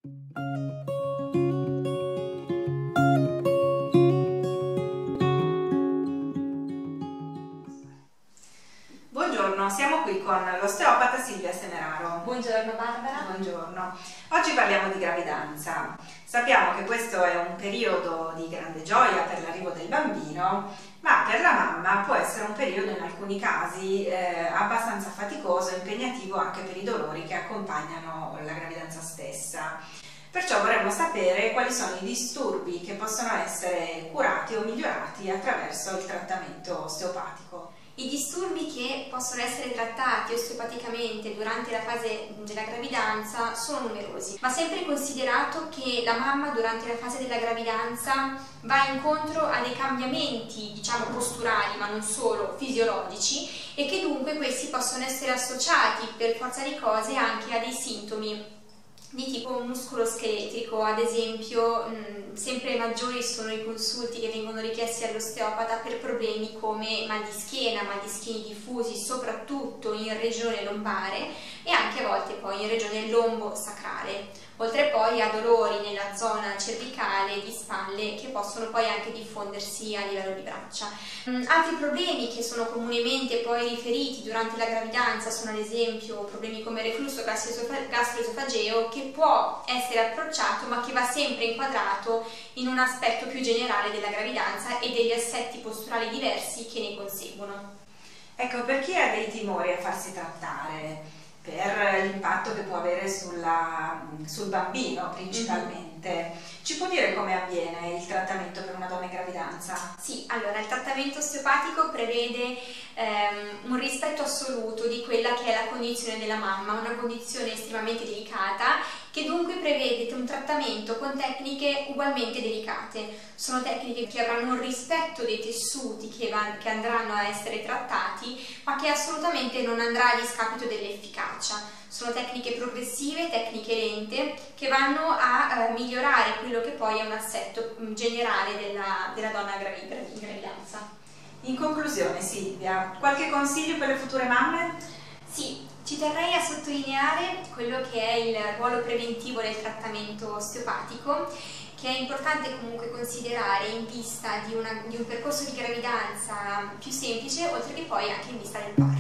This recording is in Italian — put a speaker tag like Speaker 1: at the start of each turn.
Speaker 1: Buongiorno, siamo qui con l'osteopata Silvia Semeraro.
Speaker 2: Buongiorno Barbara.
Speaker 1: Buongiorno. Oggi parliamo di gravidanza. Sappiamo che questo è un periodo di grande gioia per l'arrivo del bambino, ma per la mamma può essere un periodo in alcuni casi abbastanza faticoso e impegnativo anche per i dolori che accompagnano la gravidanza stessa. Perciò vorremmo sapere quali sono i disturbi che possono essere curati o migliorati attraverso il trattamento osteopatico.
Speaker 2: I disturbi che possono essere trattati osteopaticamente durante la fase della gravidanza sono numerosi, ma sempre considerato che la mamma durante la fase della gravidanza va incontro a dei cambiamenti, diciamo posturali, ma non solo, fisiologici, e che dunque questi possono essere associati per forza di cose anche a dei sintomi di tipo muscoloscheletrico. Ad esempio, sempre maggiori sono i consulti che vengono richiesti all'osteopata per problemi come mal di schiena, mal di schieni diffusi, soprattutto in regione lombare e anche a volte poi in regione lombo-sacrale, oltre poi a dolori nella zona cervicale e di spalle che possono poi anche diffondersi a livello di braccia. Altri problemi che sono comunemente poi riferiti durante la gravidanza sono ad esempio problemi come reflusso gastroesofageo, che può essere approcciato ma che va sempre inquadrato in un aspetto più generale della gravidanza e degli assetti posturali diversi che ne conseguono.
Speaker 1: Ecco, per chi ha dei timori a farsi trattare, per l'impatto che può avere sul bambino principalmente, ci può dire come avviene il trattamento per una donna in gravidanza?
Speaker 2: Sì, allora il trattamento osteopatico prevede un rispetto assoluto di quella che è la condizione della mamma, una condizione estremamente delicata, che dunque prevede un trattamento con tecniche ugualmente delicate. Sono tecniche che avranno un rispetto dei tessuti che andranno a essere trattati, ma che assolutamente non andrà a discapito dell'efficacia. Sono tecniche progressive, tecniche lente, che vanno a migliorare quello che poi è un assetto generale della donna in gravidanza.
Speaker 1: In conclusione, Silvia, qualche consiglio per le future mamme?
Speaker 2: Sì, ci terrei a sottolineare quello che è il ruolo preventivo del trattamento osteopatico, che è importante comunque considerare in vista di un percorso di gravidanza più semplice, oltre che poi anche in vista del parto.